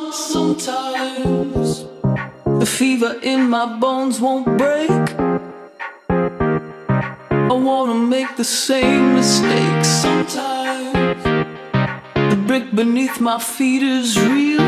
Sometimes the fever in my bones won't break. I wanna make the same mistakes. Sometimes the brick beneath my feet is real.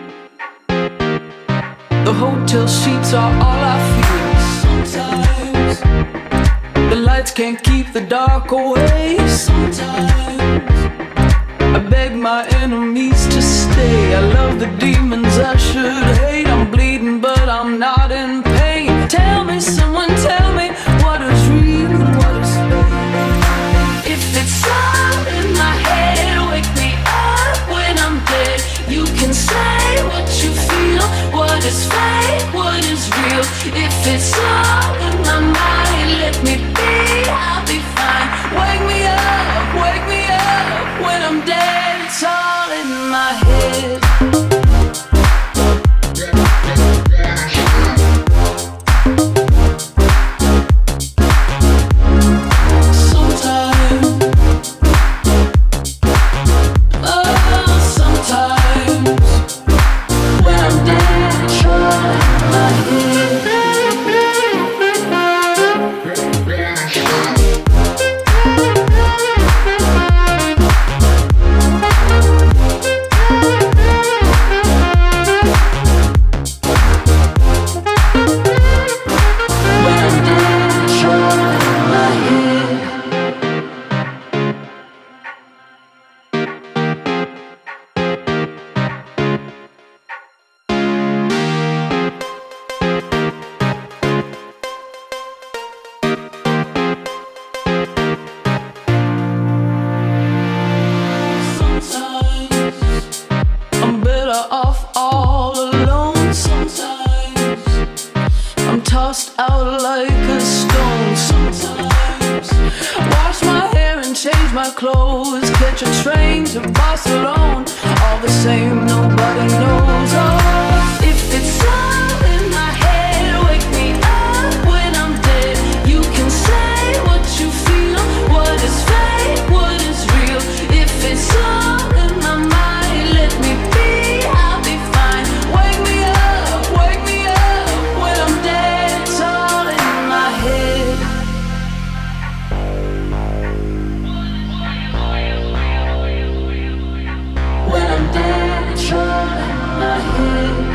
The hotel sheets are all I feel. Sometimes the lights can't keep the dark away. Sometimes I beg my enemies to stay. I love the demons I should hate. I'm bleeding but I'm not in pain. Tell me, someone tell me, what is real and what is fake? If it's all in my head, wake me up when I'm dead. You can say what you feel, what is fake, what is real. If it's all in my mind, let me be, I'll be fine. Wake me up when I'm dead. It's all in my head. Tossed out like a stone. Sometimes wash my hair and change my clothes, catch a train to Barcelona. All the same, nobody knows. Oh, if it's all in my head, wake me up when I'm dead. You can say what you feel, what is fake, what is real. If it's all in my mind, let me be, I'll be fine. Wake me up when I'm dead. When I'm dead, it's all in my head.